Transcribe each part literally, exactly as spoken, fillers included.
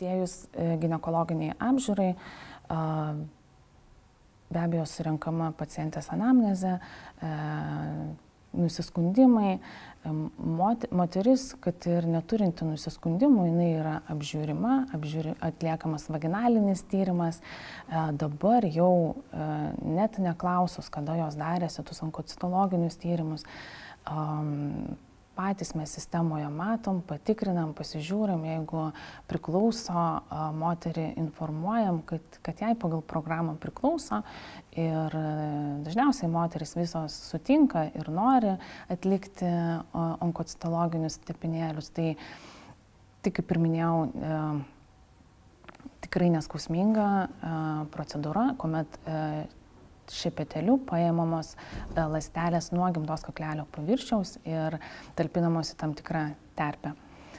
Atėjus ginekologiniai apžiūrai, be abejo surenkama pacientės anamnezė, nusiskundimai. Moteris, kad ir neturinti nusiskundimų, jinai yra apžiūrima, apžiūri, atliekamas vaginalinis tyrimas. Dabar jau net neklausus, kada jos darėsi tus onkocitologinius tyrimus, patys mes sistemoje matom, patikrinam, pasižiūrim, jeigu priklauso, moterį informuojam, kad, kad jai pagal programą priklauso ir dažniausiai moteris visos sutinka ir nori atlikti onkocitologinius tepinėlius. Tai, tai kaip ir minėjau, tikrai neskausminga procedūra, kuomet šepeteliu paėmamos ląstelės nuo gimdos kaklelio paviršiaus ir talpinamos į tam tikrą terpę.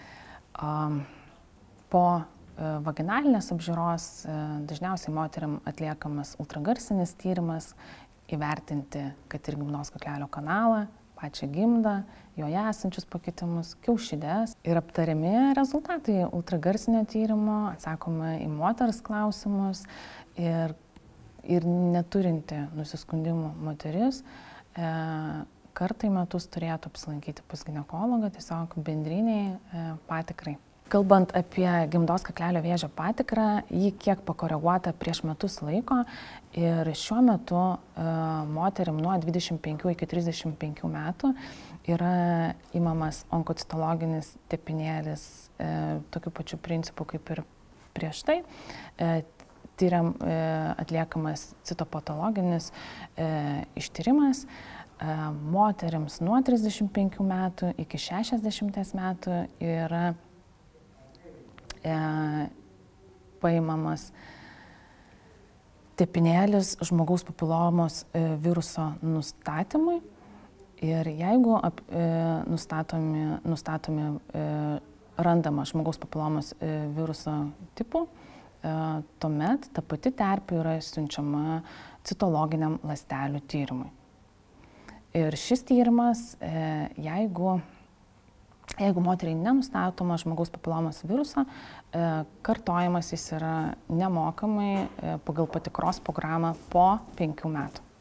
Po vaginalinės apžiūros dažniausiai moteriam atliekamas ultragarsinis tyrimas, įvertinti, kad ir gimdos kaklelio kanalą, pačią gimdą, joje esančius pakitimus, kiaušides ir aptariami rezultatai ultragarsinio tyrimo, atsakoma į moters klausimus ir ir neturinti nusiskundimų moteris e, kartą į metus turėtų apsilankyti pas ginekologą, tiesiog bendriniai e, patikrai. Kalbant apie gimdos kaklelio vėžio patikrą, ji kiek pakoreguota prieš metus laiko ir šiuo metu e, moterim nuo dvidešimt penkių iki trisdešimt penkių metų yra imamas onkocitologinis tepinėlis e, tokiu pačiu principu kaip ir prieš tai. E, Tyriam, e, atliekamas citopatologinis e, ištyrimas e, moterims nuo trisdešimt penkių metų iki šešiasdešimties metų yra e, paimamas tepinėlis žmogaus papilomos e, viruso nustatymui ir jeigu ap, e, nustatomi, nustatomi e, randama žmogaus papilomos e, viruso tipų, tuomet ta pati terpė yra siunčiama citologiniam ląstelių tyrimui. Ir šis tyrimas, jeigu, jeigu moteriai nenustatoma žmogaus papilomos viruso, kartojamas jis yra nemokamai pagal patikros programą po penkių metų.